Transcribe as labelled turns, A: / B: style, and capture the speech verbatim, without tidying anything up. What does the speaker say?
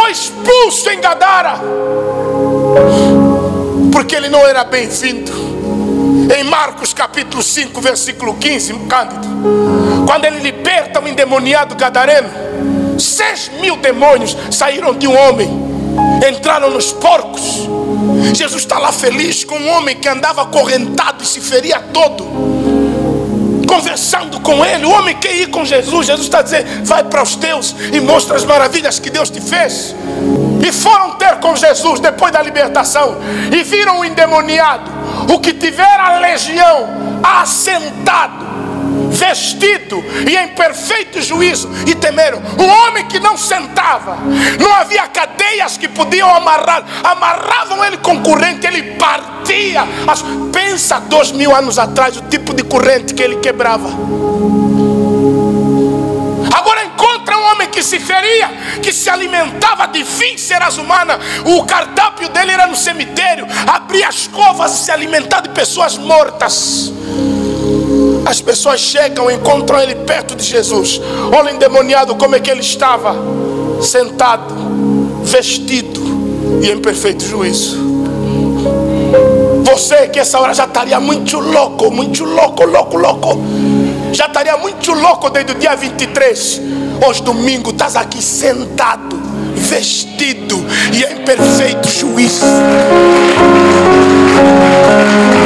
A: foi expulso em Gadara, porque ele não era bem-vindo. Em Marcos capítulo cinco, versículo quinze, Cândido, quando ele liberta um endemoniado gadareno, seis mil demônios saíram de um homem, entraram nos porcos. Jesus está lá feliz com um homem que andava acorrentado e se feria todo, conversando com ele. O homem quer ir com Jesus. Jesus está dizendo: vai para os teus e mostra as maravilhas que Deus te fez. E foram ter com Jesus depois da libertação, e viram o endemoniado, o que tivera legião, assentado, vestido e em perfeito juízo, e temeram. Um homem que não sentava, não havia cadeias que podiam amarrar, amarravam ele com corrente, ele partia. Pensa dois mil anos atrás o tipo de corrente que ele quebrava. Agora encontra um homem que se feria, que se alimentava de vísceras humanas. O cardápio dele era no cemitério, abria as covas e se alimentava de pessoas mortas. As pessoas chegam, encontram ele perto de Jesus. Olha o endemoniado como é que ele estava, sentado, vestido e em perfeito juízo. Você que essa hora já estaria muito louco, muito louco, louco, louco, já estaria muito louco desde o dia vinte e três. Hoje domingo estás aqui sentado, vestido e em perfeito juízo.